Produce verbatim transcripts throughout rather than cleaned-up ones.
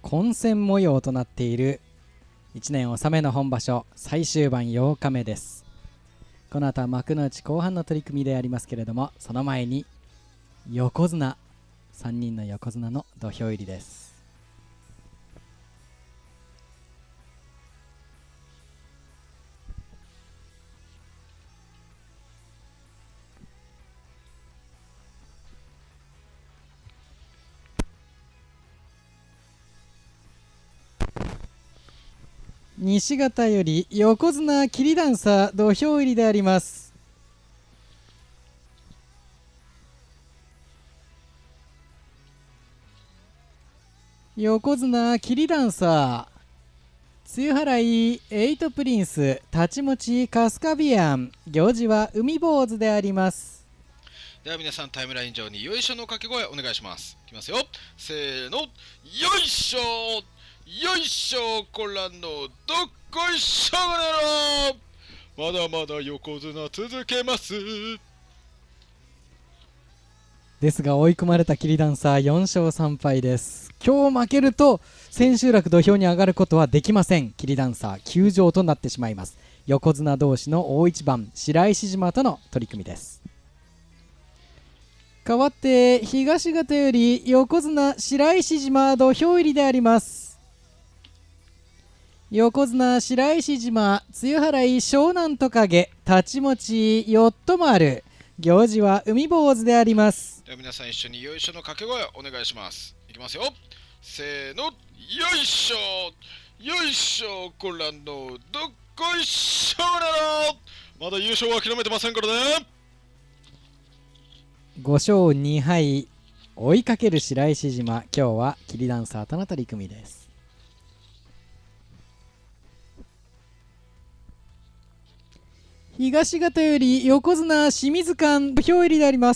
混戦模様となっているいちねん納めの本場所最終盤ようかめです。この後は幕内後半の取り組みでありますけれども、その前に横綱さんにんの横綱の土俵入りです。西方より横綱桐ダンサー土俵入りであります。横綱桐ダンサー、露払いエイトプリンス、太刀持ちカスカビアン、行司は海坊主であります。 では皆さんタイムライン上によいしょの掛け声お願いします。いきますよ、せーの、よいしょよいしょ、こらのどっこいしょがならまだまだ横綱続けますですが追い込まれた桐ダンサーよんしょうさんぱいです。今日負けると千秋楽土俵に上がることはできません。桐ダンサー休場となってしまいます。横綱同士の大一番、白石島との取り組みです。代わって東方より横綱白石島土俵入りであります。横綱白石島、露払い湘南トカゲ、太刀持ちヨット丸、行司は海坊主であります。 では皆さん一緒によいしょの掛け声お願いします。いきますよ、せーの、よいしょよいしょ、こらのどっこいしょがならまだ優勝は諦めてませんからね。 ごしょうにはい追いかける白石島、今日は桐ダンサーとの取り組みです。東方より横綱清水館土俵入りであります。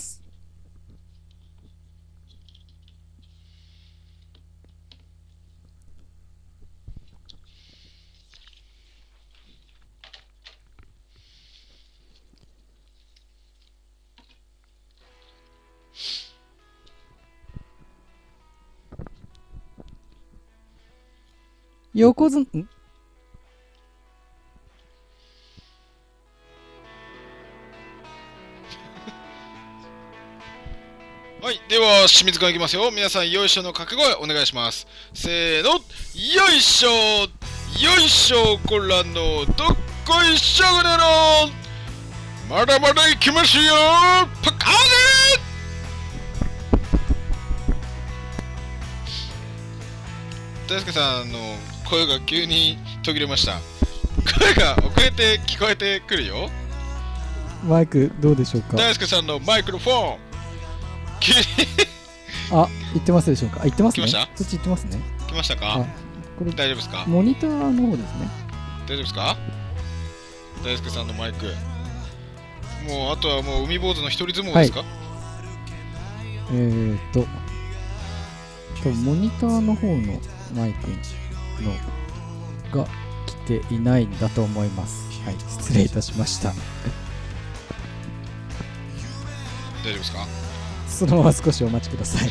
横綱んはい、では清水館いきますよ。皆さんよいしょの掛け声お願いします。せーの、よいしょよいしょ、こらのどっこいしょがならまだまだいきますよパカーデー大輔さんの声が急に途切れました。声が遅れて聞こえてくるよ。 マイクどうでしょうか。 大輔さんのマイクロフォンあ、言ってますでしょうか。あ、言ってますね。 来ました。 そっち言ってますね。 来ましたか。これ大丈夫ですか。 モニターの方ですね。 大丈夫ですか。大輔さんのマイク。もうあとはもう海坊主の一人相撲ですか。はい、 えーと多分モニターの方のマイクのが来ていないんだと思います。はい、失礼いたしました。 大丈夫ですか。 そのまま少しお待ちください。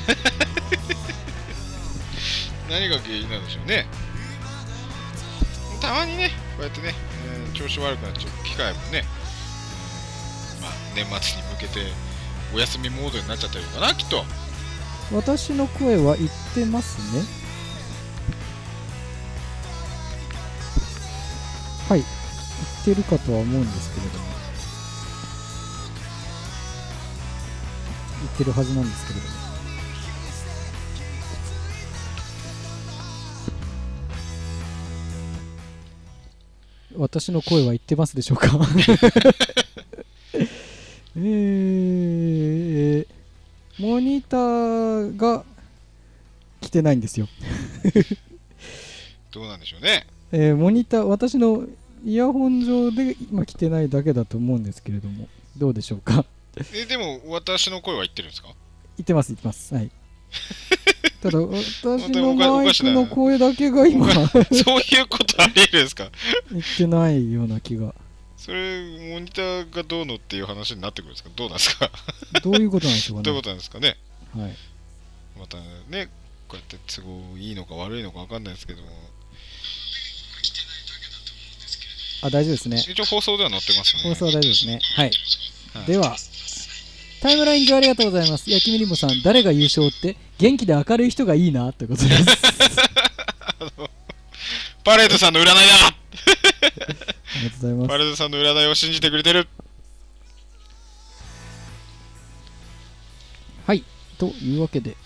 何が原因なんでしょうね。たまにね、こうやってね、えー、調子悪くなっちゃう機会もね、うん、まあ年末に向けてお休みモードになっちゃってるのかな、きっと。 私の声は言ってますね。はい、言ってるかとは思うんですけれども、言ってるはずなんですけれども。私の声は言ってますでしょうか。えー、モニターが来てないんですよ。 どうなんでしょうね。 えー、モニター、私のイヤホン上で今来てないだけだと思うんですけれども、どうでしょうか。 え、でも私の声は言ってるんですか。 言ってます、言ってます。はい。ただ私のマイクの声だけが今そういうことあり得るんですか。 言ってないような気が。 それモニターがどうのっていう話になってくるんですか。どうなんですか。 どういうことなんでしょうかね。 どういうことなんですかね。 はい。 またね、こうやって都合いいのか悪いのか分かんないですけども、 あ、大丈夫ですね。 一応放送では載ってますね。 放送は大丈夫ですね。はい。 はい、 では、タイムライン上ありがとうございます。焼きみりもさん、誰が優勝って元気で明るい人がいいなってことです。 パレードさんの占いだ。 ありがとうございます。 パレードさんの占いを信じてくれてる。 はい。というわけで。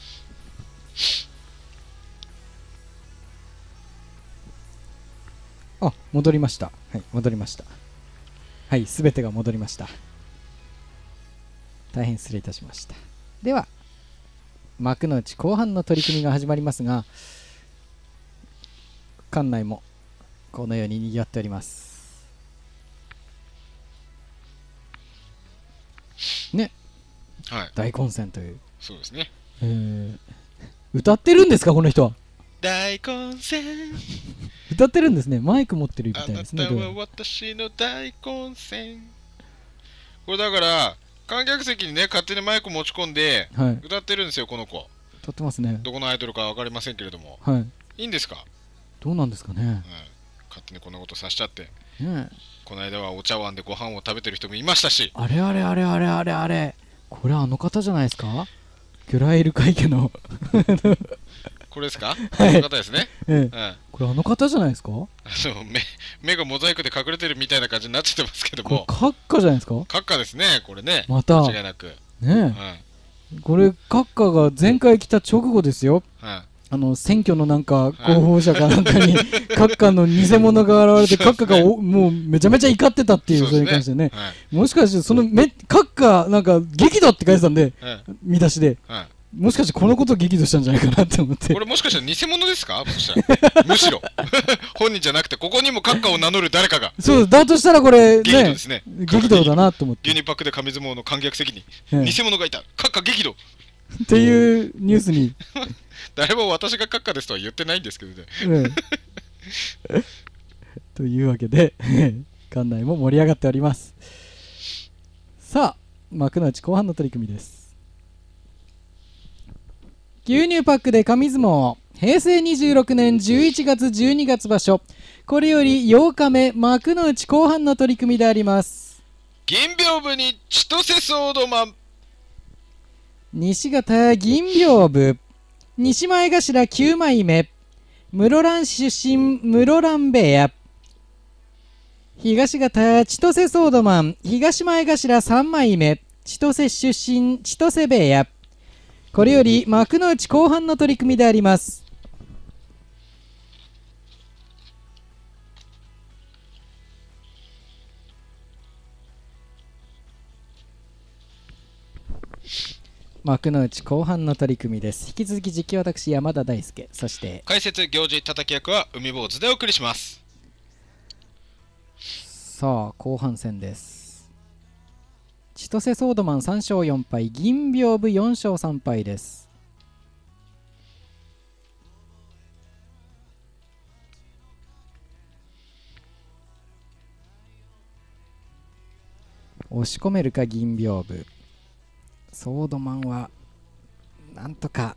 あ、戻りました。はい、戻りました。はい、すべてが戻りました。大変失礼いたしました。では、幕の内後半の取り組みが始まりますが、館内もこのように賑わっております。ね、 はい、 大混戦という。 そうですね。 えー、歌ってるんですか、この人は。 大混戦歌ってるんですね。マイク持ってるみたいですね。 あなたは私の大混戦。これだから観客席にね勝手にマイク持ち込んで歌ってるんですよ、はい、この子。 歌ってますね。 どこのアイドルか分かりませんけれども、 はい、 いいんですか。 どうなんですかね、はい、 勝手にこんなことさしちゃって、 ね、 この間はお茶碗でご飯を食べてる人もいましたし。 あれあれあれあれあれあれ、これあの方じゃないですか。ギュラエル会家のこれですか、はい、あの方ですね、 ええ、うん、これあの方じゃないですか。あの目, 目がモザイクで隠れてるみたいな感じになっちゃってますけども、 閣下じゃないですか。 閣下ですね、これね。 また間違いなくね、はい、これ閣下が前回来た直後ですよ、はい、あの選挙のなんか候補者かなんかに、はい、閣下の偽物が現れて閣下がおもうめちゃめちゃ怒ってたっていう、それに関してね、はい、もしかしてそのめ閣下なんか激怒って書いてたんで、はい、見出しで、はい、もしかしてこのことを激怒したんじゃないかなって思って。 これもしかしたら偽物ですか。もしかしたらむしろ本人じゃなくてここにも閣下を名乗る誰かが。そうだとしたらこれね、 激怒ですね。 激怒だなと思って。 ユニパックで紙相撲の観客席に偽物がいた、閣下激怒っていうニュースに誰も私が閣下ですとは言ってないんですけどね、 うん、というわけで館内も盛り上がっております。さあ幕の内後半の取り組みです。牛乳パックで紙相撲平成にじゅうろくねんじゅういちがつじゅうにがつ場所、これよりようかめ幕の内後半の取り組みであります。 銀屏風に千歳ソードマン。 西方銀屏風西前頭きゅうまいめ室蘭出身室蘭部屋。東方千歳ソードマン東前頭さんまいめ千歳出身千歳部屋。これより幕の内後半の取り組みであります。幕の内後半の取り組みです。引き続き実況私山田大輔、そして解説行司叩き役は海坊主でお送りします。 さあ後半戦です。千歳ソードマンさんしょうよんぱい、銀屏風よんしょうさんぱいです。押し込めるか銀屏風。ソードマンはなんとか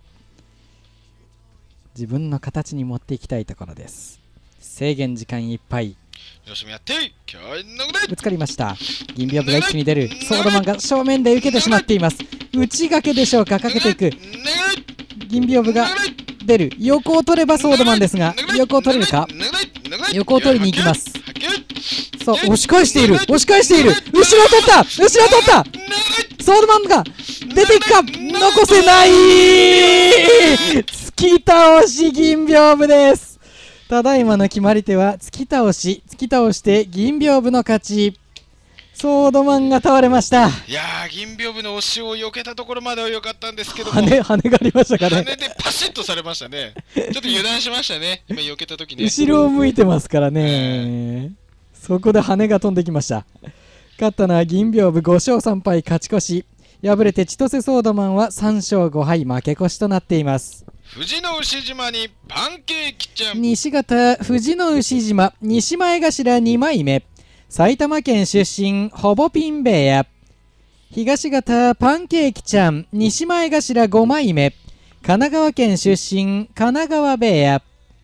自分の形に持っていきたいところです。制限時間いっぱい。 よしもやってぶつかりました。銀屏風が一気に出る。ソードマンが正面で受けてしまっています。内掛けでしょうか。かけていく。銀屏風が出る。横を取ればソードマンですが、横を取れるか。横を取りに行きます。さあ押し返している、押し返している。後ろを取った、後ろを取った。ソードマンが出ていくか。残せない。突き倒し銀屏風です。ただいまの決まり手は突き倒し、突き倒して銀屏風の勝ち。ソードマンが倒れました。 いやー、銀屏風の押しを避けたところまでは良かったんですけども、 羽羽がありましたかね。 羽でパシッとされましたね。ちょっと油断しましたね、今避けた時ね。 後ろを向いてますからね、そこで羽が飛んできました。勝ったのは銀屏風ごしょうさんぱい勝ち越し。敗れて千歳ソードマンはさんしょうごはい負け越しとなっています。 富士の牛島にパンケーキちゃん。 西方富士の牛島西前頭にまいめ埼玉県出身ほぼピン部屋。東方パンケーキちゃん西前頭ごまいめ神奈川県出身、神奈川部屋。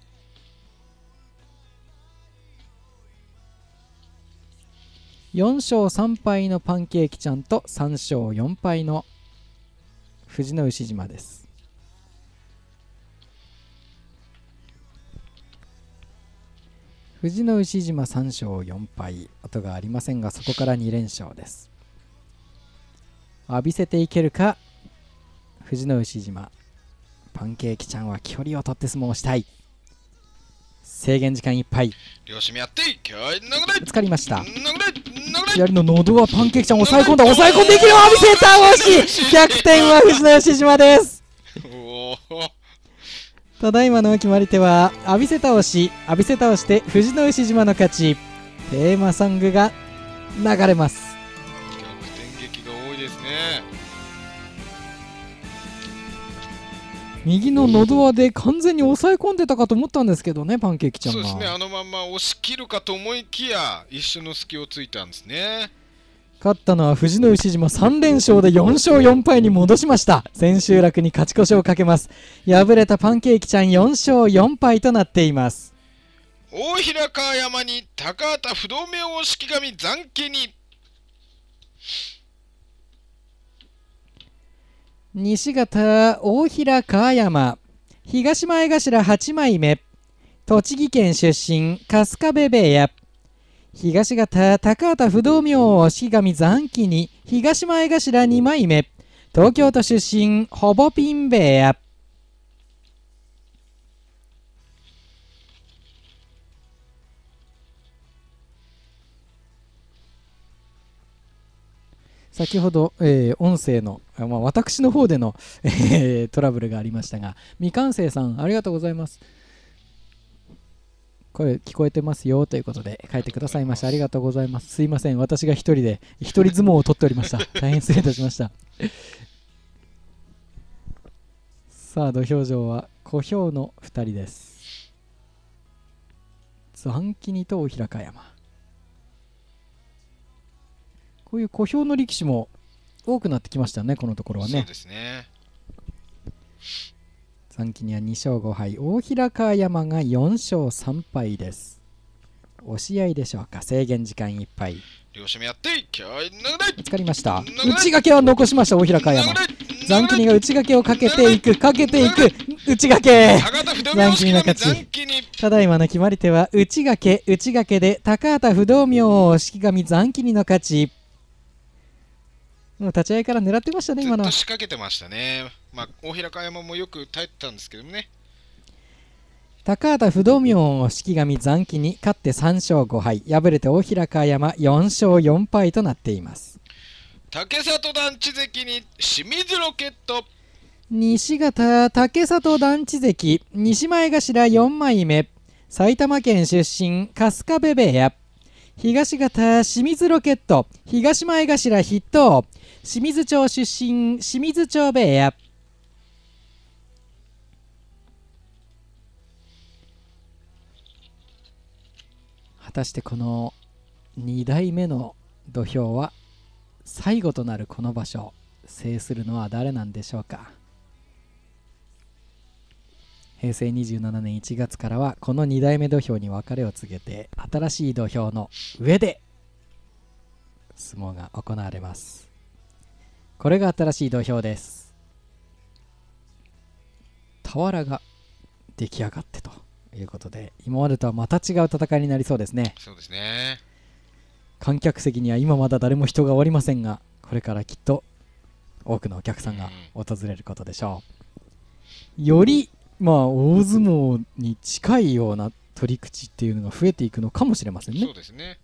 よん勝さん敗のパンケーキちゃんとさん勝よん敗の藤の牛島です。藤の牛島さん勝よん敗、音がありませんが、そこからに連勝です。浴びせていけるか藤の牛島。パンケーキちゃんは距離を取って相撲をしたい。制限時間いっぱい。 両手やってぶつかりました。左の喉はパンケーキちゃん抑え込んだ。抑え込んでいける。浴びせた。惜しい。逆転は藤の吉島です。ただいまの決まり手は浴びせ倒し。浴びせ倒して藤の牛島の勝ち。テーマソングが流れます。 逆転劇が多いですね。 右の喉輪で完全に抑え込んでたかと思ったんですけどね、パンケーキちゃんが。 そうですね、あのまま押し切るかと思いきや一瞬の隙をついたんですね。 勝ったのは藤の牛島。さん連勝でよん勝よん敗に戻しました。千秋楽に勝ち越しをかけます。敗れたパンケーキちゃんよん勝よん敗となっています。 大平川山に高畑不動明王式神残機に。 西方大平川山、東前頭はち枚目、栃木県出身、春日部部屋。東方高畑不動明王式神残機に、東前頭に枚目、東京都出身、ほぼピン部屋。先ほど、えー、音声の、まあ、私の方での、えー、トラブルがありましたが、未完成さんありがとうございます。声聞こえてますよということで書いてくださいました。ありがとうございます。すいません、私が一人で一人相撲を取っておりました。大変失礼いたしました。さあ土俵上は小兵のふたりです。残機にと大平川山。こういう小兵の力士も多くなってきましたね、このところはね。 そうですね。 残機にはに勝ご敗、大平川山がよん勝さん敗です。押し合いでしょうか。制限時間いっぱい。 両手やってぶつかりました。内掛けは残しました。大平川山。残機にが内掛けをかけていく、かけていく、内掛け。残機にの勝ち。ただいまの決まり手は内掛け、内掛けで高畑不動明王式神残機にの勝ち。もう立ち合いから狙ってましたね、今のは。 ずっと仕掛けてましたね。まあ、大平川山もよく耐えてたんですけどね。 高畑不動明王式神残機に勝ってさん勝ご敗、敗れて大平川山よん勝よん敗となっています。 竹里団地関に清水ロケット。 西方竹里団地関、西前頭よん枚目、埼玉県出身、春日部部屋。東方清水ロケット、東前頭筆頭、清水町出身、清水町部屋。果たしてこのに代目の土俵は最後となるこの場所、制するのは誰なんでしょうか。平成にじゅうななねんいちがつからはこのに代目土俵に別れを告げて、新しい土俵の上で相撲が行われます。これが新しい土俵です。俵が出来上がってということで、今までとはまた違う戦いになりそうですね。 そうですね。 観客席には今まだ誰も人がおりませんが、これからきっと多くのお客さんが訪れることでしょう。よりまあ大相撲に近いような取り口っていうのが増えていくのかもしれませんね。 そうですね。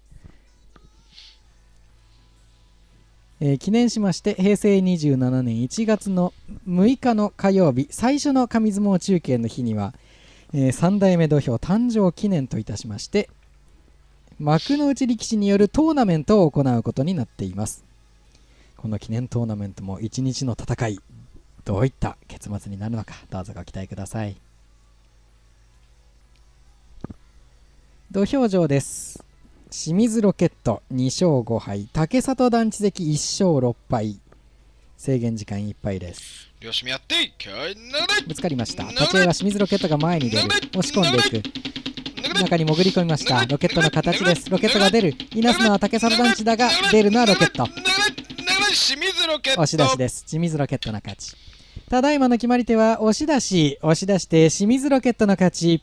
えー記念しまして平成にじゅうななねんいちがつのむいかの火曜日、最初の紙相撲中継の日には、えー、さん代目土俵誕生記念といたしまして、幕内力士によるトーナメントを行うことになっています。この記念トーナメントもいちにちの戦い、どういった結末になるのか、どうぞご期待ください。土俵上です。清水ロケットに勝ご敗、竹里団地関いち勝ろく敗、 制限時間いっぱいです。 よしみやっていきゃいながれぶつかりました。立ち合いは清水ロケットが前に出る。押し込んでいく。中に潜り込みました。ロケットの形です。ロケットが出る。いなすのは竹里団地だが出るのはロケット。 清水ロケット押し出しです。清水ロケットの勝ち。ただいまの決まり手は押し出し。押し出して清水ロケットの勝ち。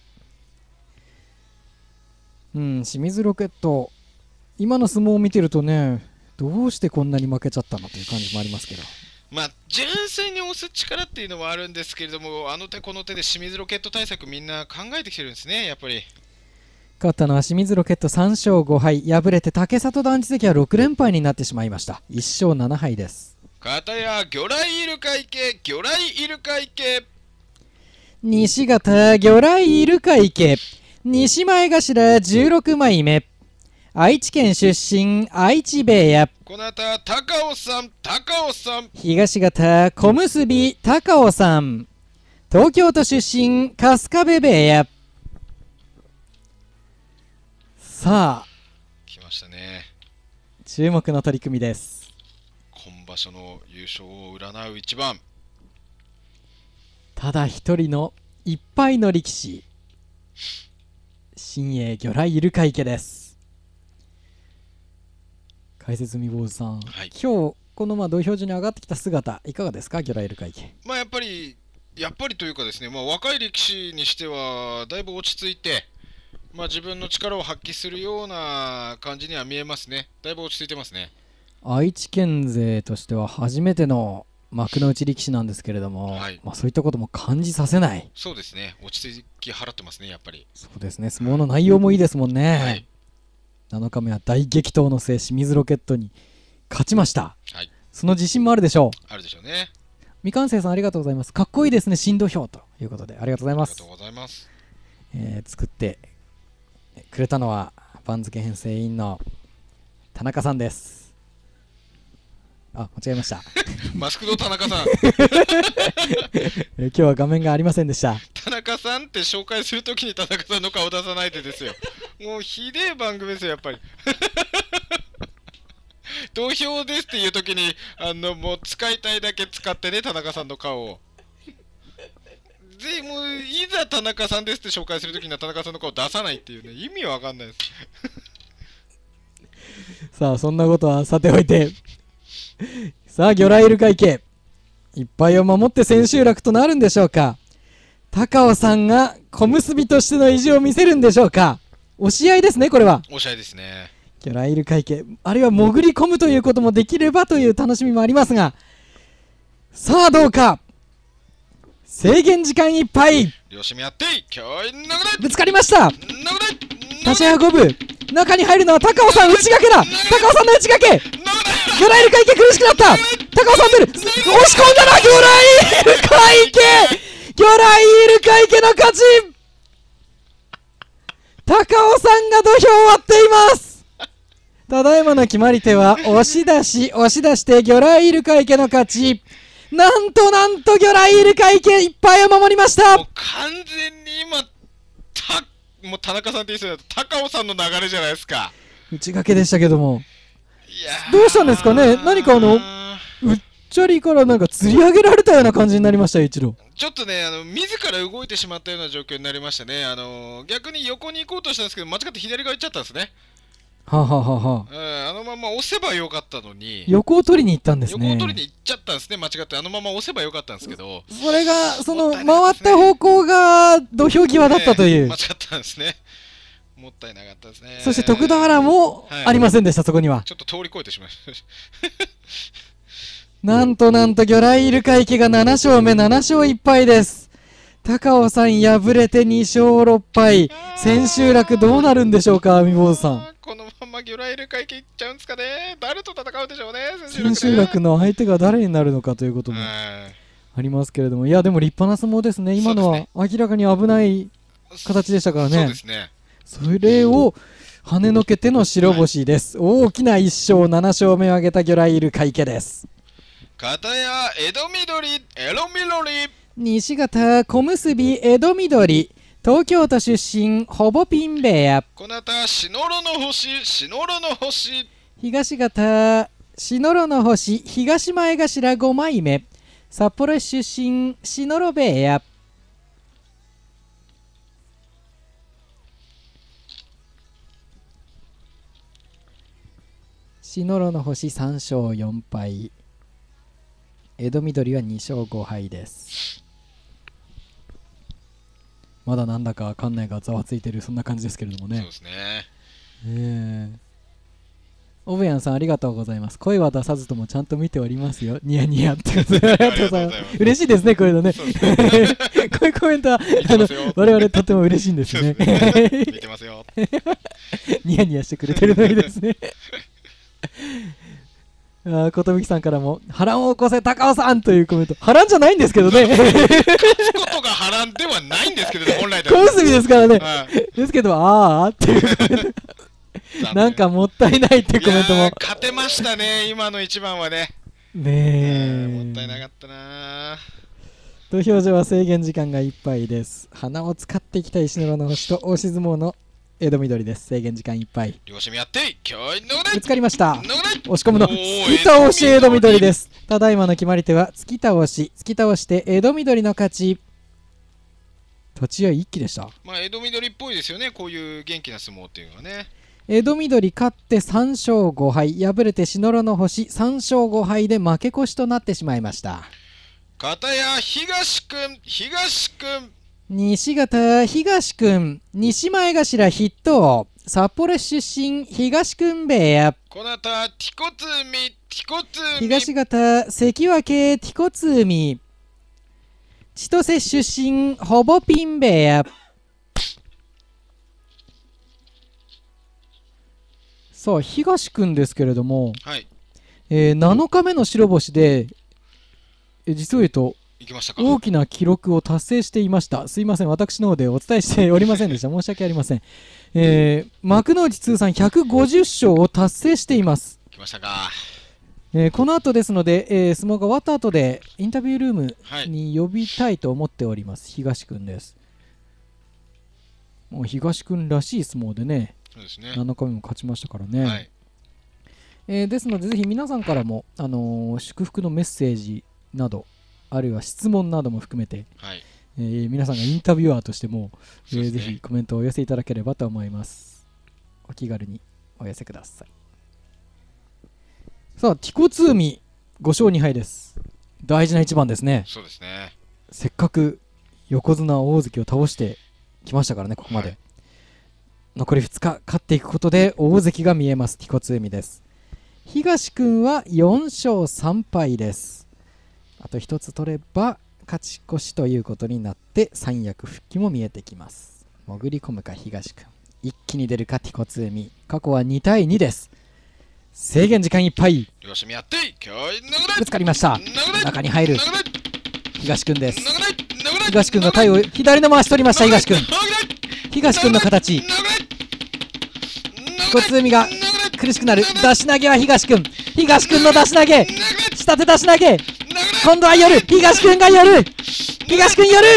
うん、清水ロケット今の相撲を見てるとね、どうしてこんなに負けちゃったのという感じもありますけど、 まあ純粋に押す力っていうのもあるんですけれども、あの手この手で清水ロケット対策みんな考えてきてるんですね。やっぱり勝ったのは清水ロケットさんしょうごはい敗れて竹里団地関はろくれんぱいになってしまいました。いっしょうななはいです。 片や魚雷イルカ池魚雷イルカ池西方魚雷イルカ池西前頭じゅうろくまいめ愛知県出身愛知兵衛この後は高尾さん高尾さん東方小結高尾さん東京都出身春日部兵衛さあ来ましたね。 注目の取り組みです。 今場所の優勝を占う一番。 ただ一人のいっぱいの力士新鋭魚雷イルカ池です。解説み坊主さん、はい、今日このまあ土俵上に上がってきた姿いかがですか。魚雷イルカ池、 まあやっぱりやっぱりというかですね、まあ、若い力士にしてはだいぶ落ち着いて、まあ、自分の力を発揮するような感じには見えますね。だいぶ落ち着いてますね。 愛知県勢としては初めての幕内力士なんですけれども、はい、まあそういったことも感じさせない。 そうですね、落ち着き払ってますね。やっぱりそうですね、相撲の内容もいいですもんね、はい、なのかめは大激闘の末清水ロケットに勝ちました、はい、その自信もあるでしょう。 あるでしょうね。 未完成さんありがとうございます。かっこいいですね、新土俵ということでありがとうございます。 ありがとうございます、 えー、作ってくれたのは番付編成委員の田中さんです。あ、間違えましたマスクド田中さんえ今日は画面がありませんでした。 田中さんって紹介するときに田中さんの顔出さないでですよ。もうひでえ番組ですよやっぱり土俵ですっていうときにあのもう使いたいだけ使ってね、田中さんの顔を。でもういざ田中さんですって紹介するときには田中さんの顔出さないっていうね、意味わかんないですさあそんなことはさておいてさあ魚雷イルカ池いっぱいを守って千秋楽となるんでしょうか。高尾さんが小結びとしての意地を見せるんでしょうか。押し合いですね、これは押し合いですね。 魚雷イルカ池あるいは潜り込むということもできればという楽しみもありますが、さあどうか。制限時間いっぱいよしみやっていきゃいながれぶつかりました。 流れ立ち運ぶ中に入るのは高尾さん、内掛けだ。高尾さんの内掛け魚雷イルカ池苦しくなった。高尾さん出る、押し込んだな。魚雷イルカ池魚雷イルカ池の勝ち。高尾さんが土俵を割っています。ただいまの決まり手は押し出し押し出して魚雷イルカ池の勝ち。なんとなんと魚雷イルカ池いっぱいを守りました。 もう完全に今たもう田中さんって言いそうだと高尾さんの流れじゃないですか。 内掛けでしたけども、 いやどうしたんですかね。何かあのうっちゃりからなんか釣り上げられたような感じになりましたよ、一度。 ちょっとね、あの自ら動いてしまったような状況になりましたね。あの逆に横に行こうとしたんですけど間違って左側行っちゃったんですね。 はあ、はあははあ、 うん、あのまま押せばよかったのに横を取りに行ったんですね。 横を取りに行っちゃったんですね、間違って。あのまま押せばよかったんですけど、 それがその回った方向が土俵際だったという、 ね、間違ったんですね。もったいなかったですね。 そして徳田原もありませんでした、はい、そこにはちょっと通り越えてしまいましたなんとなんと魚雷イルカ池がななしょうめななしょういっぱいです。高尾さん敗れてにしょうろっぱい。千秋楽どうなるんでしょうか、み坊主さん。 このまま魚雷イルカ池いっちゃうんですかね。誰と戦うでしょうね、 千秋楽の相手が誰になるのかということもありますけれども、いやでも立派な相撲ですね。今のは明らかに危ない形でしたからね。 そうですね。 それを跳ねのけての白星です、はい、大きないっしょうななしょうめを挙げた魚雷イルカ池です。 片や江戸緑エロ緑西方小結江戸緑東京都出身ほぼピンベア。 この後は篠路の星篠路の星東方篠路の星東前頭ごまいめ、札幌出身篠路部屋。篠路の星さん勝よん敗、江戸緑はに勝ご敗です。まだなんだか館内がざわついてるそんな感じですけれどもね。 そうですね。 ええオブヤンさんありがとうございます。声は出さずともちゃんと見ておりますよ。ニヤニヤってことでありがとうございます。嬉しいですね、こういうのね。こういうコメントはあの我々とても嬉しいんですね。 見てますよ。 ニヤニヤしてくれてるのいいですね。あ、ことぶきさんからも波乱を起こせ高尾さんというコメント。波乱じゃないんですけどね。 勝つことが波乱ではないんですけどね、本来では。 小結ですからね。 はい、 ですけど、あーっていうコメント。なんかもったいないってコメントも。 勝てましたね、今の一番はね。 ねえ。 もったいなかったな。 投票所は制限時間がいっぱいです。花を使っていきたい篠路の星と押し相撲の江戸緑です。制限時間いっぱい。 両者やって今日のぶつかりました。押し込むの突き倒し江戸緑です。ただいまの決まり手は突き倒し、突き倒して江戸緑の勝ち。立ち合い一気でした。 まあ江戸緑っぽいですよね、こういう元気な相撲っていうのはね。 江戸緑勝ってさん勝ご敗、敗れて篠路の星さん勝ご敗で負け越しとなってしまいました。 片や東くん、東くん、 西方東くん、西前頭筆頭、札幌出身東くん部屋。 この後はティコツミ、ティコツミ、 東方関脇ティコツ海、千歳出身ほぼピン部屋。さあ東くんですけれども、 はい、 えー、なのかめの白星で、え実を言うと大きな記録を達成していました。すいません、私の方でお伝えしておりませんでした。申し訳ありません。えー、幕内通算ひゃくごじゅっ勝を達成しています。 来ましたか。 えー、この後ですので、えー、相撲が終わった後でインタビュールームに呼びたいと思っております。東くんです。もう東くんらしい相撲でね、 そうですね、 なのかめも勝ちましたからね。はい、えー、ですのでぜひ皆さんからも、あのー、祝福のメッセージなどあるいは質問なども含めて、はい、えー、皆さんがインタビュアーとしても、えーね、ぜひコメントをお寄せいただければと思います。お気軽にお寄せください。さあティコツ海ご勝に敗です。大事な一番ですね。 そうですね、 せっかく横綱大関を倒してきましたからね、ここまで、はい、残りふつか勝っていくことで大関が見えます。ティコツ海です。東くんはよん勝さん敗です。あとひとつ取れば勝ち越しということになって三役復帰も見えてきます。潜り込むか東くん、一気に出るかティコツ海。過去はに対にです。制限時間いっぱい。ぶつかりました。中に入る東くんです。東くんが体を左の回し取りました。東くん、東くんの形、ティコツ海が苦しくなる。出し投げは東くん、東くんの出し投げ、下手出し投げ、今度は寄る。東くんが寄る。東くん寄る。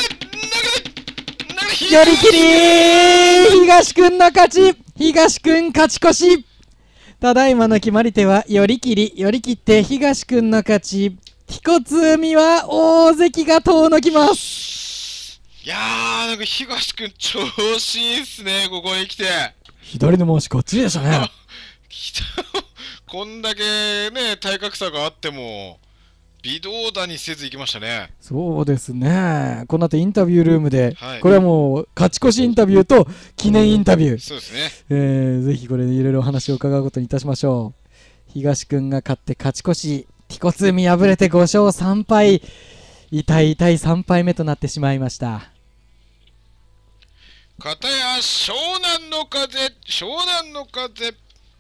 寄り切り、東くんの勝ち。東くん勝ち越し。ただいまの決まり手は寄り切り。寄り切って東くんの勝ち。ティコツ海は大関が遠のきます。 いやー、なんか東くん調子いいっすね、ここに来て。 左の回しがっちりでしたね。 こんだけね、体格差があっても微動だにせずいきましたね。 そうですね。この後インタビュールームで、はい、これはもう勝ち越しインタビューと記念インタビュー、 そうですね、 えー、ぜひこれでいろいろお話を伺うことにいたしましょう。東くんが勝って勝ち越し、ティコツ海敗れてご勝さん敗、痛い痛いさん敗目となってしまいました。 片や湘南の風、湘南の風、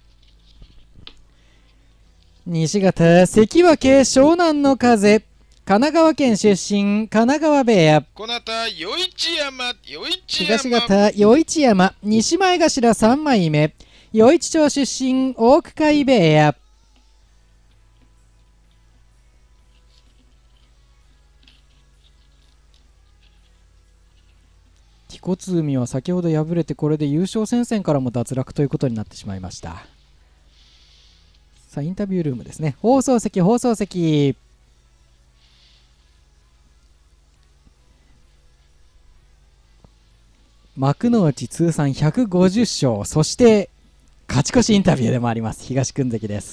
西方関脇湘南の風、神奈川県出身神奈川部屋。 この後は余市山、余市山、東方余市山、西前頭さん枚目、余市町出身大久海部屋。ティコツ海は先ほど敗れてこれで優勝戦線からも脱落ということになってしまいました。 さあインタビュールームですね。放送席放送席。幕内通算ひゃくごじゅっ勝、そして勝ち越しインタビューでもあります東訓関です。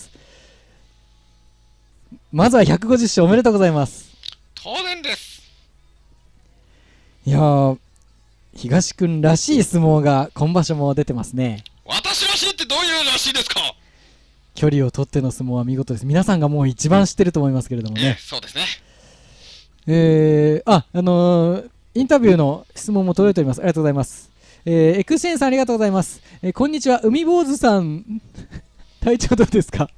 まずはひゃくごじゅっ勝おめでとうございます。 当然です。 いやー、東君らしい相撲が今場所も出てますね。 私らしいってどういうらしいですか？ 距離を取っての相撲は見事です。皆さんがもう一番知ってると思いますけれどもね。 えそうですね。 えー、あ、あのー、インタビューの質問も届いております。ありがとうございます。えー、エクシェンさんありがとうございます。えー、こんにちは、海坊主さん体調どうですか？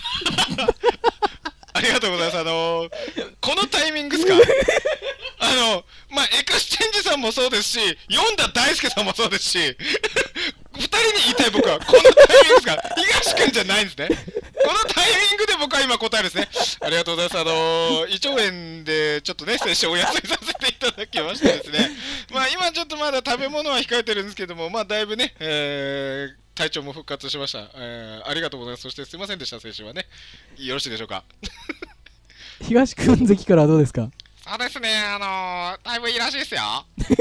ありがとうございます。あのー、このタイミングですか？あのまあエクスチェンジさんもそうですし、読んだ大輔さんもそうですしふたりに言いたい僕はこのタイミングですか？東君じゃないんですね。このタイミングで僕は今答えるですね。ありがとうございます。あのー、胃腸炎でちょっとね先週お休みさせていただきましてですね、まあ今ちょっとまだ食べ物は控えてるんですけども、まあだいぶね、えー体調も復活しました、えー、ありがとうございます。そしてすいませんでした、先週はね。よろしいでしょうか？ 東君関からはどうですか？ そうですね、あのー、だいぶいいらしいですよ。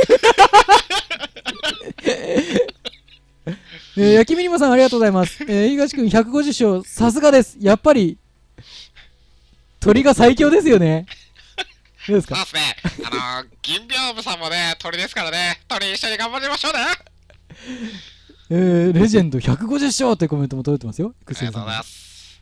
えー、焼きみりまさんありがとうございます。えー、東君ひゃくごじゅっ勝さすがです。やっぱり鳥が最強ですよね。どうですか？ そうですね、あのー、銀屏風さんもね鳥ですからね、鳥一緒に頑張りましょうね。 えー、レジェンドひゃくごじゅっ勝というコメントも届いてますよ。 ありがとうございます。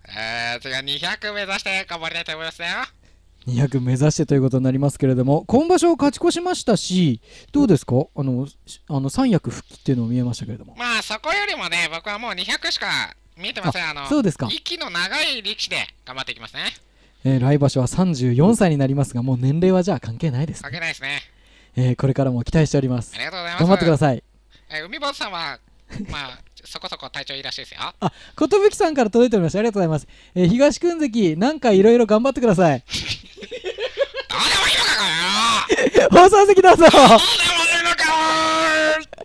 えー、次はにひゃく目指して頑張りたいと思いますね。 にひゃく目指してということになりますけれども、今場所勝ち越しましたし、どうですか？あのあの三役復帰っていうのも見えましたけれども。 まあそこよりもね、僕はもうにひゃくしか見えてません。あのそうですか。 息の長い力士で頑張っていきますね。 えー、来場所はさんじゅうよんさいになりますが、もう年齢はじゃあ関係ないです、ね、 関係ないですね。 えー、これからも期待しております。 ありがとうございます。 頑張ってください。 えー、海坊主さんはまあそこそこ体調いいらしいですよ。 あ、ことぶきさんから届いておりました。ありがとうございます。えー、東君関なんかいろいろ頑張ってください。 どうでもいいのかよ。 放送席どうぞ。 どうでもいいのか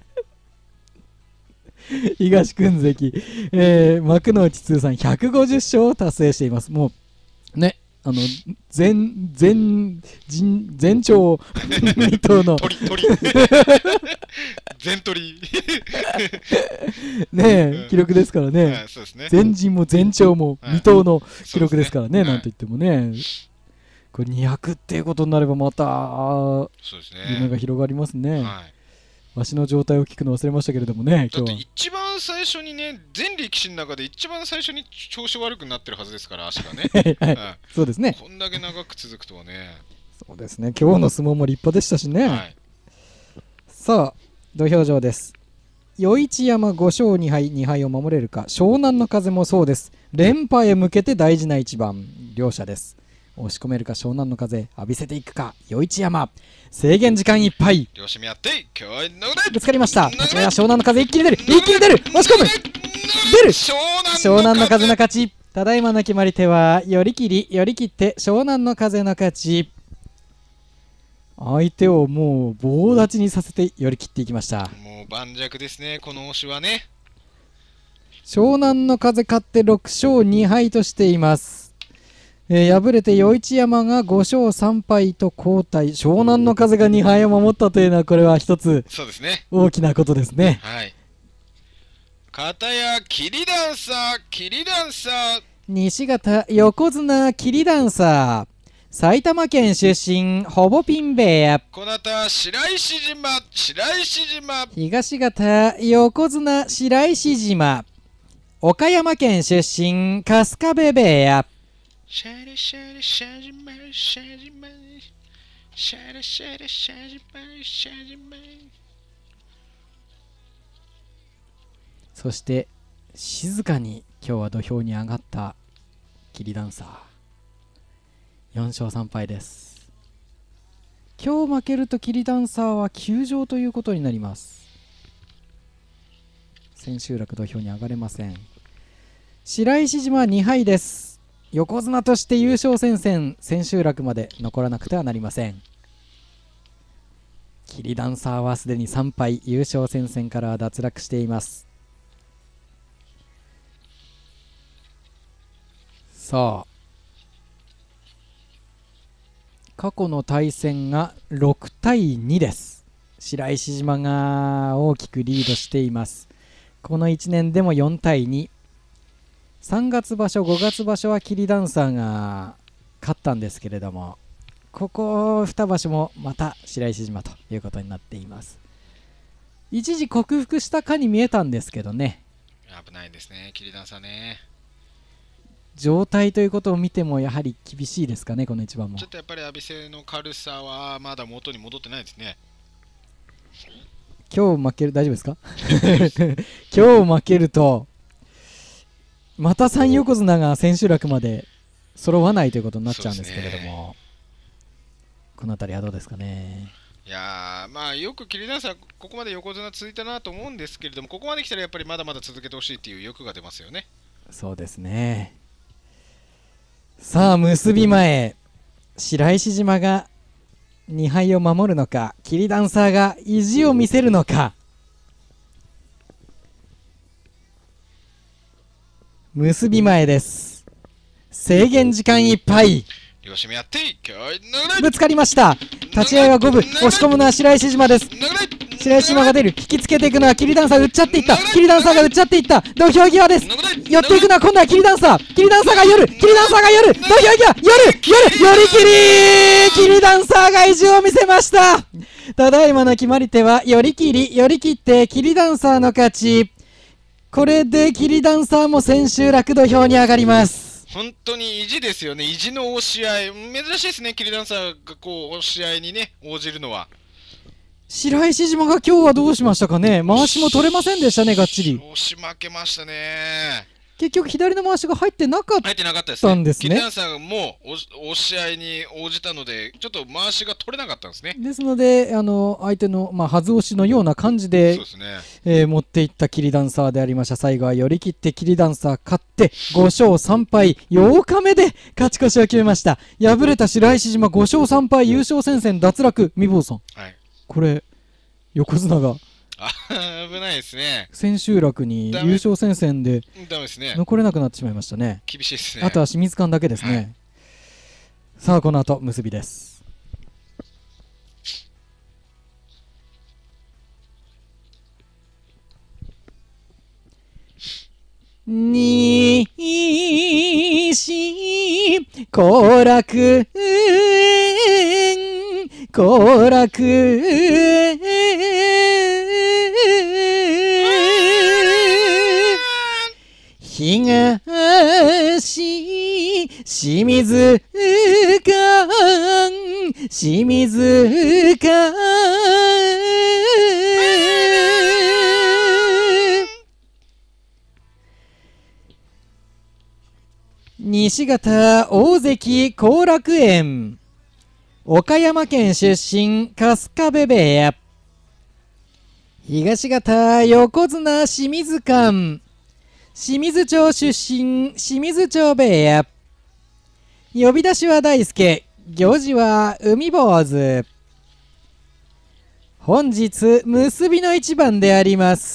よ。東君関、えー、幕内通算ひゃくごじゅっ勝を達成しています。もうね、あの全全人全長未踏の鳥鳥全鳥ねえ、うん、記録ですからね。 はい、そうですね。 前人も前長も未踏の記録ですからね、 はい、 なんといってもね。これにひゃくっていうことになればまたそうですね、 夢が広がりますね。 はい、 わしの状態を聞くの忘れましたけれどもね。 だって一番最初にね、全力士の中で一番最初に調子悪くなってるはずですから、足がね。 はい、はい、そうですね。 こんだけ長く続くとはね。 そうですね、今日の相撲も立派でしたしね。はい、さあ土俵上です。余市山ご勝に敗、に敗を守れるか。湘南の風もそうです。連覇へ向けて大事な一番、両者です。押し込めるか湘南の風、浴びせていくか余市山。制限時間いっぱい。 両者見合って今日はぶつかりました。立ちは湘南の風、一気に出る一気に出る押し込む出る。湘南の風の勝ち。ただいまの決まり手は寄り切り、寄り切って湘南の風の勝ち。相手をもう棒立ちにさせて寄り切っていきました。 もう盤石ですね、この押しはね。 湘南の風勝ってろく勝に敗としています。えー、敗れて余市山がご勝さん敗と後退。湘南の風がに敗を守ったというのはこれは一つそうですね、 大きなことですね。 はい。片や桐ダンサー、桐ダンサー、 西方横綱桐ダンサー。埼玉県出身ほぼピン部屋。 こなた白石島、白石島。 東方横綱白石島。岡山県出身春日部部屋。シャレシャレシャジマシャジマシャレシャレシャジマシャジマ。そして静かに今日は土俵に上がった桐ダンサー。よん勝さん敗です。今日負けると桐ダンサーは休場ということになります。千秋楽土俵に上がれません。白石島はに敗です。横綱として優勝戦線千秋楽まで残らなくてはなりません。桐ダンサーはすでにさん敗、優勝戦線からは脱落しています。 さあ過去の対戦がろくたいにです。白石島が大きくリードしています。このいちねんでもよんたいに、さんがつ場所ごがつ場所はキリダンサーが勝ったんですけれども、ここに場所もまた白石島ということになっています。一時克服したかに見えたんですけどね、 危ないですね、キリダンサーね。 状態ということを見てもやはり厳しいですかね、この一番も。 ちょっとやっぱり浴びせの軽さはまだ元に戻ってないですね。 今日負ける、大丈夫ですか今日負けるとまたさん横綱が千秋楽まで揃わないということになっちゃうんですけれども、この辺りはどうですかね。 いやー、まあよくキリダンサーここまで横綱続いたなと思うんですけれども、ここまで来たらやっぱりまだまだ続けてほしいっていう欲が出ますよね。 そうですね。さあ結び前、白石島がにはいを守るのか、キリダンサーが意地を見せるのか。結び前です。制限時間いっぱい。 両者目やってぶつかりました。立ち合いは五分、押し込むのは白石島です。白石島が出る、引きつけていくのはキリダンサー、打っちゃっていった。キリダンサーが打っちゃっていった。土俵際です。寄っていくのは今度はキリダンサー。キリダンサーが寄る、キリダンサーが寄る、土俵際、寄る、寄る、寄り切り。キリダンサーが意地を見せました。ただいまの決まり手は寄り切り、寄り切ってキリダンサーの勝ち。これでキリダンサーも千秋楽土俵に上がります。 本当に意地ですよね、意地の押し合い、珍しいですね、キリダンサーがこう押し合いにね応じるのは。 白石島が今日はどうしましたかね。回しも取れませんでしたね、がっちり。 押し負けましたね。 結局左の回しが入ってなかった入ってなかったですね。 ですね。 キリダンサーも押し合いに応じたので、ちょっと回しが取れなかったんですね。 ですので、あの相手の、まあ、はず押しのような感じで、 そうですね、 えー、持っていったキリダンサーでありました。最後は寄り切ってキリダンサー勝ってごしょうさんぱい、ようかめで勝ち越しを決めました。敗れた白石島ごしょうさんぱい、優勝戦線脱落。未坊さん、 はい、 これ横綱が危ないですね。 千秋楽に優勝戦線で残れなくなってしまいましたね。 厳しいですね。 あとは清水館だけですね、はい、さあこの後結びです。西後楽園後楽園東清水館清水館西方大関後楽園岡山県出身春日部部屋東方横綱清水館清水町出身清水町部屋呼び出しは大輔行事は海坊主本日結びの一番であります。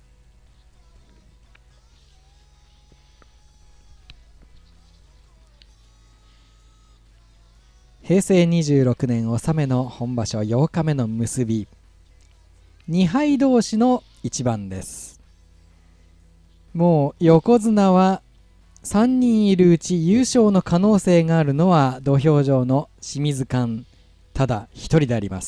へいせいにじゅうろくねん納めの本場所ようかめの結びにはい同士の一番です。もう横綱はさんにんいるうち優勝の可能性があるのは土俵上の清水館ただ一人であります。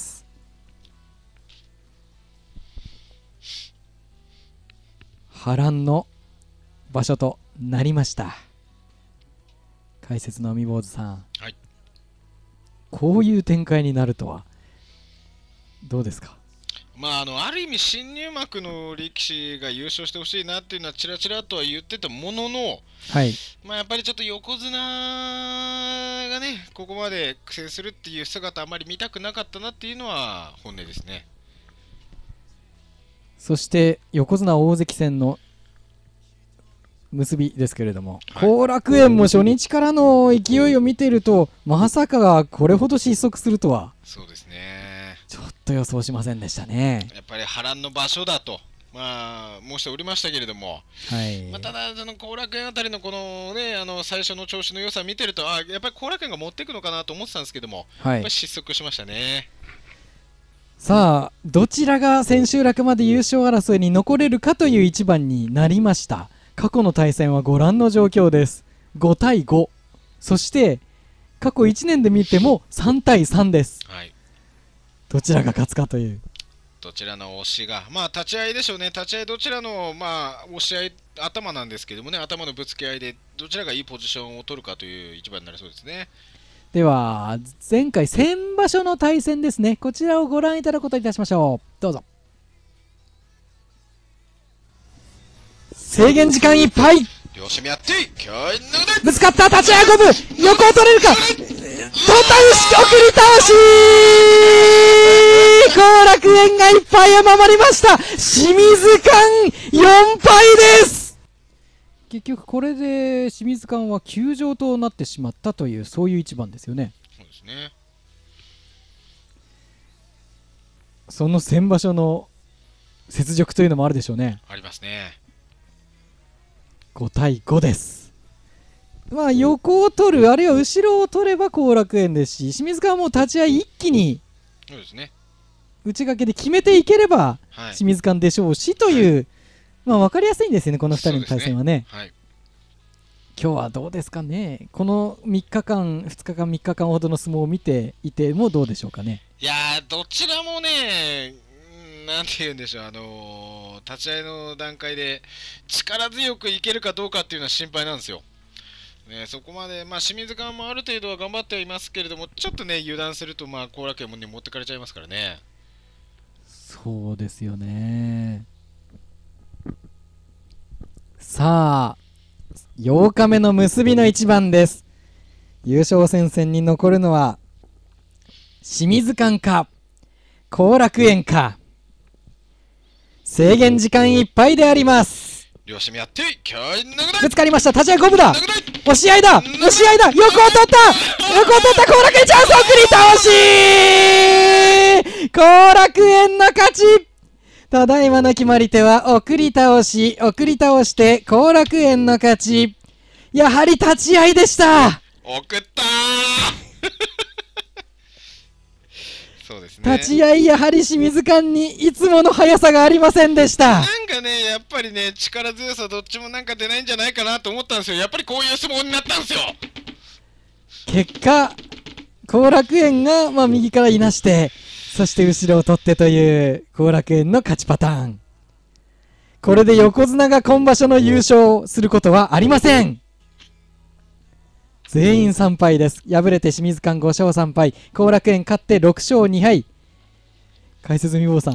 波乱の場所となりました。解説の海坊主さん、 はい、 こういう展開になるとはどうですか。 まあ、あのある意味新入幕の力士が優勝してほしいなっていうのはちらちらとは言ってたものの、 はい、 まあやっぱりちょっと横綱がねここまで苦戦するっていう姿あまり見たくなかったなっていうのは本音ですね。 そして横綱大関戦の結びですけれども、はい、後楽園も初日からの勢いを見ているとまさかがこれほど失速するとは。 そうですね、 ちょっと予想しませんでしたね。 やっぱり波乱の場所だとまあ申しておりましたけれども、 はい、 まあ、ただその後楽園あたりのこのねあの最初の調子の良さを見てると、あやっぱり後楽園が持っていくのかなと思ってたんですけども、 はい、 やっぱり失速しましたね。 さあどちらが千秋楽まで優勝争いに残れるかという一番になりました。過去の対戦はご覧の状況です。ごたいご、そして過去いちねんで見てもさんたいさんです、 はい、 どちらが勝つかという、 どちらの押しが、まあ立ち合いでしょうね。立ち合いどちらの、まあ、押し合い、頭なんですけどもね、頭のぶつけ合いでどちらがいいポジションを取るかという一番になりそうですね。 では前回先場所の対戦ですね、こちらをご覧いただくことにいたしましょう。どうぞ。制限時間いっぱい、 両者やってぶつかった、立ち合い五分、横を取れるか、取った、牛送り倒し、後楽園がいっぱいを守りました。清水館よんぱいです。結局これで清水館は休場となってしまったという、そういう一番ですよね。 そうですね。 その先場所の雪辱というのもあるでしょうね。 ありますね。 ごたいごです。まあ横を取る、あるいは後ろを取れば後楽園ですし、清水館はもう立ち合い一気にそうですね、 内掛けで決めていければ清水館でしょうしという、 はい、 まあ分かりやすいんですよね、このふたりの対戦はね。 はい、 今日はどうですかね、このみっかかん、ふつかかん、みっかかんほどの相撲を見ていてもどうでしょうかね。 いやー、どちらもね、なんて言うんでしょう、あのー、立ち合いの段階で力強くいけるかどうかっていうのは心配なんですよ。ね、そこまで、まあ、清水館もある程度は頑張ってはいますけれども、ちょっとね、油断すると、まあ、後楽園も、ね、持ってかれちゃいますからね。 そうですよね。さあ、ようかめの結びの一番です。優勝戦線に残るのは清水館か後楽園か。制限時間いっぱいであります。 両者やってぶつかりました。立ち合い五分だ。押し合いだ、押し合いだ、横を取った、横を取った、後楽園チャンス、送り倒し、後楽園の勝ち。ただいまの決まり手は送り倒し、送り倒して後楽園の勝ち。やはり立ち合いでした。 送ったそうですね、 立ち合いやはり清水館にいつもの速さがありませんでした。 なんかね、やっぱりね、力強さどっちもなんか出ないんじゃないかなと思ったんですよ。やっぱりこういう相撲になったんですよ。 結果後楽園がまあ右からいなして、そして後ろを取ってという後楽園の勝ちパターン。これで横綱が今場所の優勝することはありません。全員さんぱいです。敗れて清水館ごしょうさんぱい、後楽園勝ってろくしょうにはい。解説み坊さん、はい、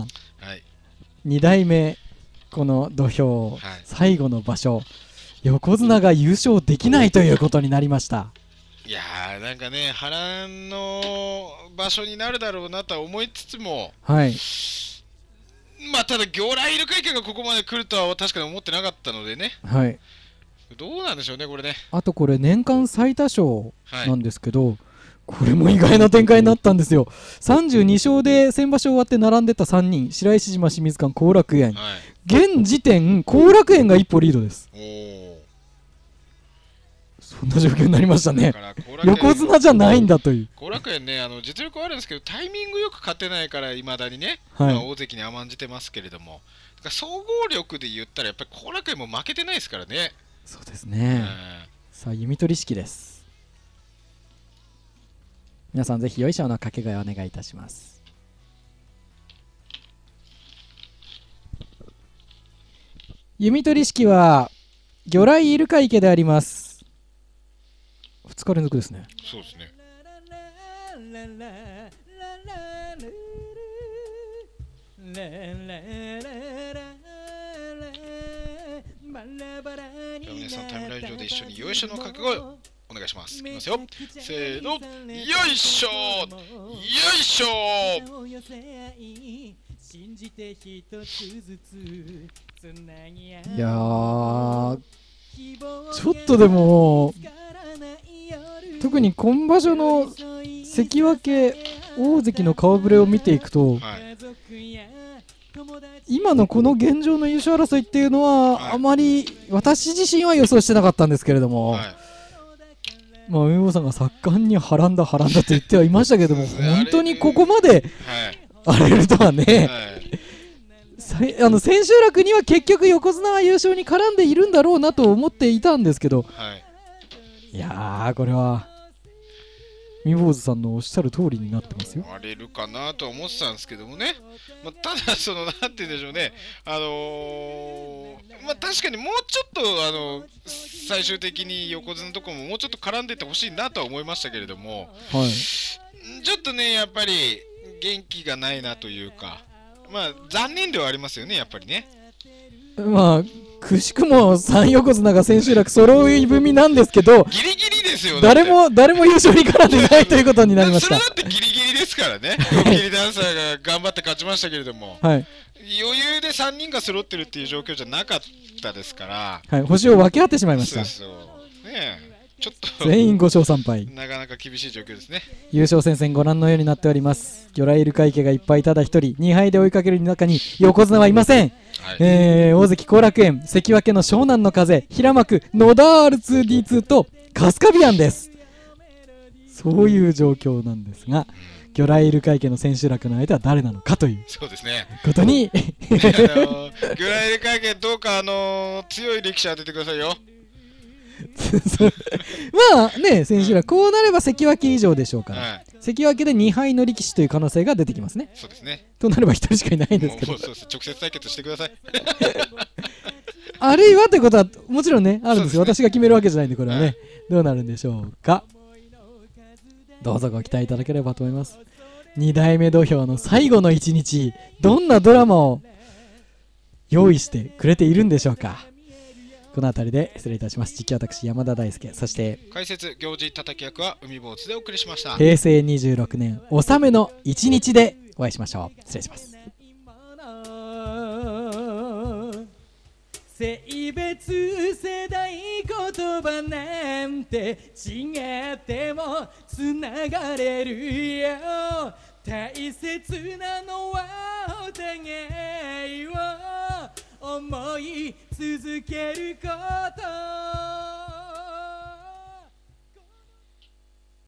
にだいめこの土俵、はい、最後の場所、横綱が優勝できないということになりました。 いやー、なんかね、波乱の場所になるだろうなとは思いつつも、 はい、 まあただ行来イルカ池がここまで来るとは確かに思ってなかったのでね、 はい、 どうなんでしょうね、これね。 あとこれ年間最多勝なんですけど、はい、これも意外な展開になったんですよ。さんじゅうにしょうで先場所終わって並んでたさんにん、白石島、清水館、後楽園、はい、現時点後楽園が一歩リードです。おー、そんな状況になりましたね。横綱じゃないんだという。 後楽園ね、あの実力はあるんですけどタイミングよく勝てないからいまだにね、はい、まあ、大関に甘んじてますけれども、だから総合力で言ったらやっぱり後楽園も負けてないですからね。 そうですね、うん、さあ弓取り式です。皆さんぜひよいしょの掛け声をお願いいたします。弓取り式は魚雷イルカ池であります。ふつか連続ですね。 そうですね。じゃあ皆さんタイムライン上で一緒によいしょの掛け声お願いします。いきますよ。せーの、よいしょ、よいしょ。 いやー、ちょっとでも特に今場所の関脇大関の顔ぶれを見ていくと、はい、 今のこの現状の優勝争いっていうのは、 はい、 あまり私自身は予想してなかったんですけれども、はい、まあ海坊さんが盛んに波乱だ波乱だと言ってはいましたけども、本当にここまで荒れるとはね、はい、あの千秋楽には結局横綱は優勝に絡んでいるんだろうなと思っていたんですけど、はい、いやーこれは海坊主さんのおっしゃる通りになってますよ。 荒れるかなと思ってたんですけどもね、まあ、ただそのなんて言うんでしょうね、あのー、まあ確かにもうちょっとあの最終的に横綱のとこももうちょっと絡んでってほしいなとは思いましたけれども、はい、ちょっとねやっぱり元気がないなというか、まあ残念ではありますよねやっぱりね。 まあくしくも三横綱が千秋楽揃い踏みなんですけど、 ギリギリですよ。 誰も誰も優勝に絡んでないということになりました。 それだってギリギリですからね。ドッキリダンサーが頑張って勝ちましたけれども、はい、余裕でさんにんが揃ってるっていう状況じゃなかったですから、 はい、星を分け合ってしまいました。 そうそうねえ、ちょっと全員ご勝さん敗、 なかなか厳しい状況ですね。 優勝戦線ご覧のようになっております。魚雷イルカ池がいっぱいただひとり、にはいで追いかける中に横綱はいません。はい、えー、大関後楽園、関脇の湘南の風、平幕野田 アールツーディーツー とカスカビアンです。そういう状況なんですが、魚雷イルカ池の千秋楽の相手は誰なのかというそうですねことに魚雷イルカ池どうかあのー、強い力士当ててくださいよ。 まあね、千秋楽こうなれば関脇以上でしょうから、はい、関脇でにはいの力士という可能性が出てきますね。 そうですね。 となればひとりしかいないんですけど、 もうもうそうです、直接対決してくださいあるいはということはもちろんねあるんですよ。ですね、私が決めるわけじゃないんでこれはね、はい、どうなるんでしょうか。どうぞご期待いただければと思います。に代目土俵の最後の一日、どんなドラマを用意してくれているんでしょうか。この辺りで失礼いたします。実況私山田大輔、そして解説行司叩き役は海坊主でお送りしました。 へいせいにじゅうろくねん納めの一日でお会いしましょう。失礼します。性別世代言葉なんて違ってもつながれるよ。大切なのはお互いを思い続けること。